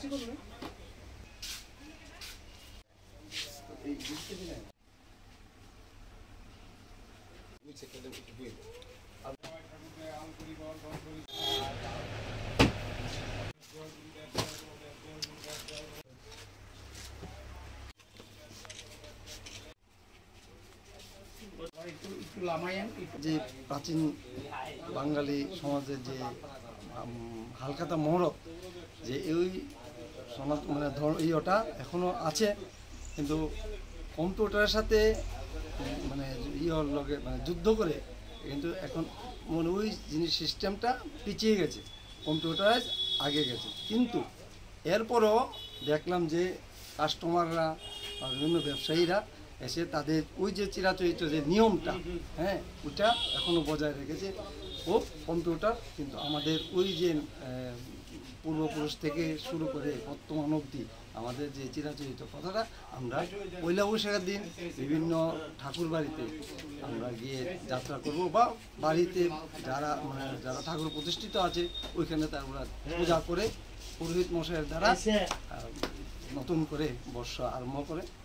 যে প্রাচীন বাঙালি সমাজের যে হালখাতা মহরত যে এই মানে এই ওটা এখনো আছে, কিন্তু কম্পিউটারের সাথে মানে লগে মানে যুদ্ধ করে কিন্তু এখন মানে ওই জিনিস সিস্টেমটা পিছিয়ে গেছে, কম্পিউটারাইজ আগে গেছে। কিন্তু এরপরও দেখলাম যে কাস্টমাররা বিভিন্ন ব্যবসায়ীরা এসে তাদের ওই যে চিরাচরিত যে নিয়মটা, হ্যাঁ, ওইটা এখনও বজায় রেখেছে। ও কম্পিউটার কিন্তু আমাদের ওই যে পূর্বপুরুষ থেকে শুরু করে বর্তমান অবধি আমাদের যে চিরাচরিত কথাটা আমরা পয়লা বৈশাখের দিন বিভিন্ন ঠাকুর বাড়িতে আমরা গিয়ে যাত্রা করব, বা বাড়িতে যারা ঠাকুর প্রতিষ্ঠিত আছে ওইখানে তারা পূজা করে পুরোহিত মশাইয়ের দ্বারা নতুন করে বর্ষ আরম্ভ করে।